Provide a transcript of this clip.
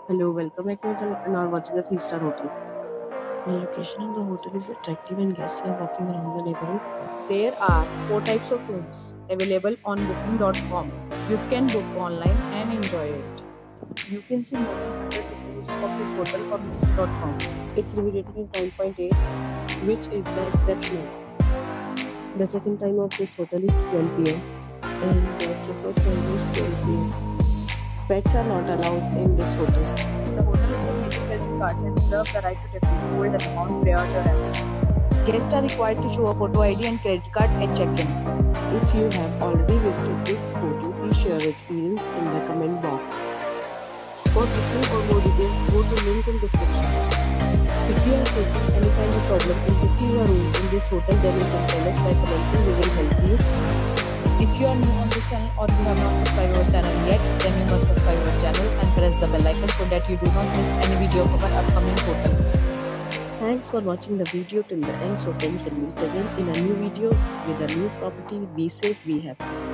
Hello, welcome back to our channel and are watching a three-star hotel. The location of the hotel is attractive and guests love walking around the neighborhood. There are four types of rooms available on booking.com. You can book online and enjoy it. You can see more than 100 reviews of this hotel on booking.com. Its review rating is 9.8, Which is the exceptional. the check-in time of this hotel is 12 p.m. and the check-out time is 12 p.m. Pets are not allowed in this hotel. The hotel is accepting credit cards and reserves the right to temporarily hold an amount prior to arrival. Guests are required to show a photo ID and credit card at check-in. If you have already visited this hotel, please share your experience in the comment box. For booking or more details, go to link in description. If you are facing any kind of problem in booking a room in this hotel, then you can tell us by commenting. We will help you. If you are new on this channel or you have not subscribed our channel yet, then you must subscribe our channel and press the bell icon so that you do not miss any video of our upcoming hotel. Thanks for watching the video till the end. So friends, we'll meet again in a new video with a new property. Be safe, be happy.